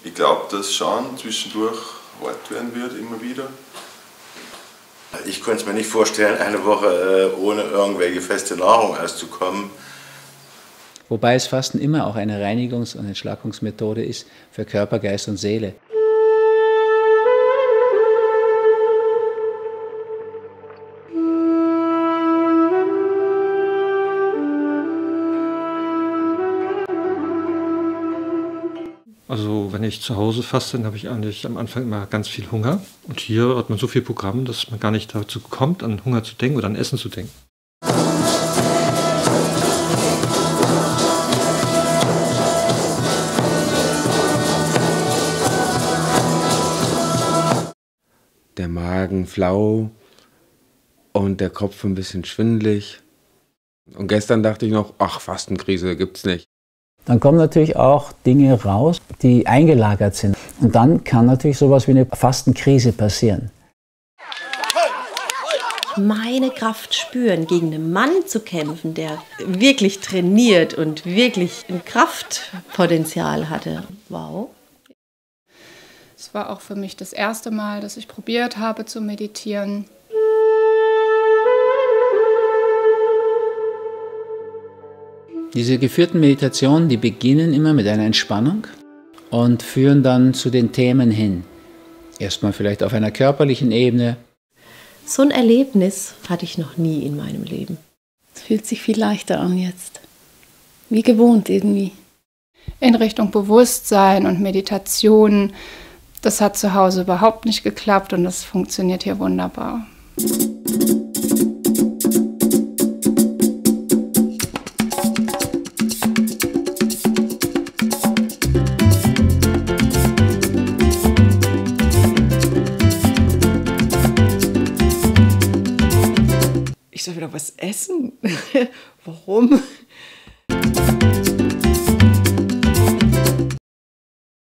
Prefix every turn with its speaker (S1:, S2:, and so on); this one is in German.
S1: Ich glaube, dass schon zwischendurch hart werden wird, immer wieder.
S2: Ich konnte es mir nicht vorstellen, eine Woche ohne irgendwelche feste Nahrung auszukommen.
S3: Wobei das Fasten immer auch eine Reinigungs- und Entschlackungsmethode ist für Körper, Geist und Seele.
S4: Also wenn ich zu Hause faste, dann habe ich eigentlich am Anfang immer ganz viel Hunger. Und hier hat man so viel Programm, dass man gar nicht dazu kommt, an Hunger zu denken oder an Essen zu denken.
S5: Der Magen flau und der Kopf ein bisschen schwindelig. Und gestern dachte ich noch, ach, Fastenkrise gibt's nicht.
S3: Dann kommen natürlich auch Dinge raus, die eingelagert sind. Und dann kann natürlich sowas wie eine Fastenkrise passieren.
S6: Meine Kraft spüren, gegen einen Mann zu kämpfen, der wirklich trainiert und wirklich ein Kraftpotenzial hatte. Wow.
S7: Es war auch für mich das erste Mal, dass ich probiert habe zu meditieren.
S3: Diese geführten Meditationen, die beginnen immer mit einer Entspannung und führen dann zu den Themen hin. Erstmal vielleicht auf einer körperlichen Ebene.
S6: So ein Erlebnis hatte ich noch nie in meinem Leben.
S8: Es fühlt sich viel leichter an jetzt. Wie gewohnt irgendwie.
S7: In Richtung Bewusstsein und Meditation. Das hat zu Hause überhaupt nicht geklappt und das funktioniert hier wunderbar.
S9: Ich soll wieder was essen? Warum?